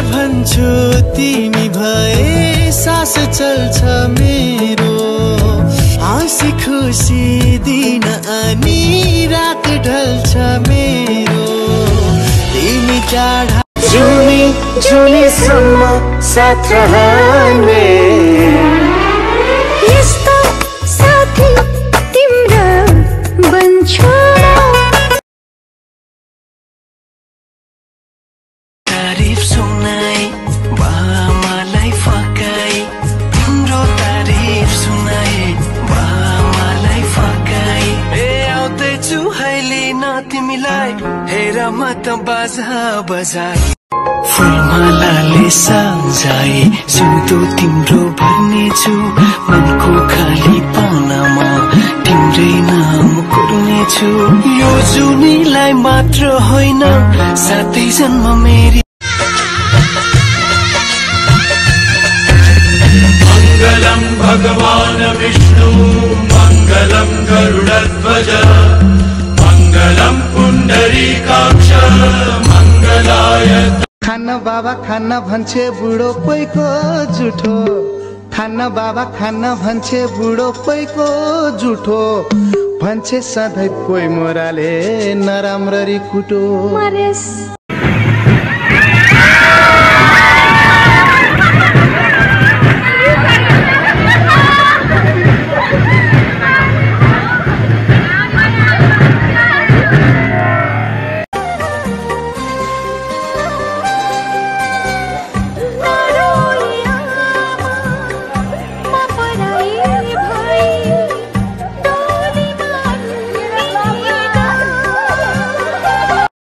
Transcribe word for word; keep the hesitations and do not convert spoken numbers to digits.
भन्छु तिमी भए सास चल्छ मेरो, हाँसी खुसी दिन अनि रात ढल्छ मेरो, तिमी टाढा जुनी जुनीसम्म साथ रहने, यस्तो साथी तिम्रो बन्छु। तारिफ सुनाई बामालाई फकाई, तिम्रो तारिफ सुनाई बामालाई फकाई, ए आउँदैछु अहिले न तिमीलाई हेर म त बाजा बजाई, फुलमालाले सजाए सुधो तिम्रो भर्नेछु, मनको खाली पानामा तिम्रै नाम कोर्नेछु, यो जुनीलाई मात्र होइन साथै जन्म मेरी। मंगलम भगवान विष्णु मंगलम गरुड़ध्वज मंगलम पुंडरीकाक्ष मंगलाय। खाना बाबा खाना भन्छे बुढो कोहीको जुठो, खाना बाबा खाना भन्छे बुढो कोहीको जुठो, भन्छे सधैँ कोही मोराले नराम्ररी कुटो।